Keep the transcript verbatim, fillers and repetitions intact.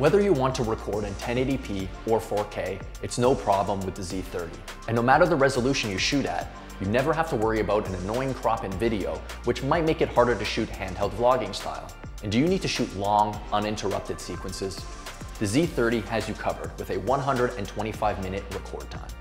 Whether you want to record in ten eighty p or four K, it's no problem with the Z thirty. And no matter the resolution you shoot at, you never have to worry about an annoying crop in video, which might make it harder to shoot handheld vlogging style. And do you need to shoot long, uninterrupted sequences? The Z thirty has you covered with a one hundred twenty-five minute record time.